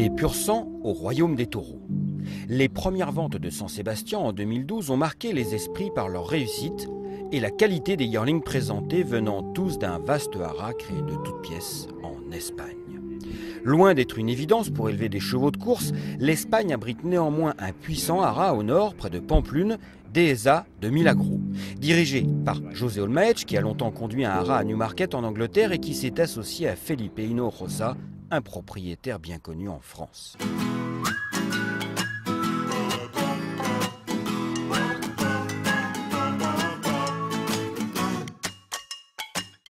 Des pur-sang au royaume des taureaux. Les premières ventes de San Sebastian en 2012 ont marqué les esprits par leur réussite et la qualité des yearlings présentés venant tous d'un vaste haras créé de toutes pièces en Espagne. Loin d'être une évidence pour élever des chevaux de course, l'Espagne abrite néanmoins un puissant haras au nord, près de Pamplune, Dehesa de Milagro, dirigé par José Olmaech, qui a longtemps conduit un haras à Newmarket en Angleterre et qui s'est associé à Felipe Hinojosa, un propriétaire bien connu en France.